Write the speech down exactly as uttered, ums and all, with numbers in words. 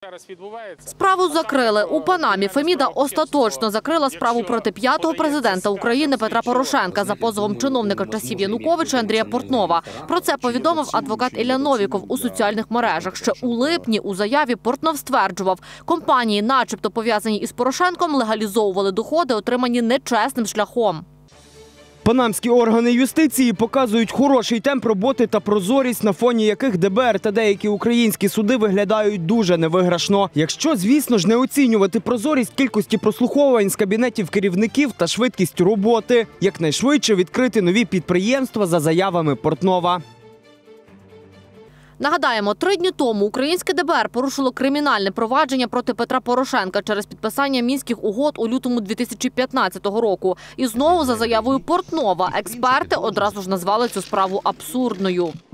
Справу закрили. У Панамі Феміда остаточно закрила справу проти п'ятого президента України Петра Порошенка за позовом чиновника часів Януковича Андрія Портнова. Про це повідомив адвокат Ілля Новіков у соціальних мережах. Ще у липні у заяві Портнов стверджував, компанії, начебто пов'язані із Порошенком, легалізовували доходи, отримані нечесним шляхом. Панамські органи юстиції показують хороший темп роботи та прозорість, на фоні яких де бе ер та деякі українські суди виглядають дуже невиграшно. Якщо, звісно ж, не оцінювати прозорість кількості прослуховувань з кабінетів керівників та швидкість роботи, якнайшвидше відкрити нові підприємства за заявами Портнова. Нагадаємо, три дні тому українське де бе ер порушило кримінальне провадження проти Петра Порошенка через підписання Мінських угод у лютому дві тисячі п'ятнадцятого року. І знову за заявою Портнова експерти одразу ж назвали цю справу абсурдною.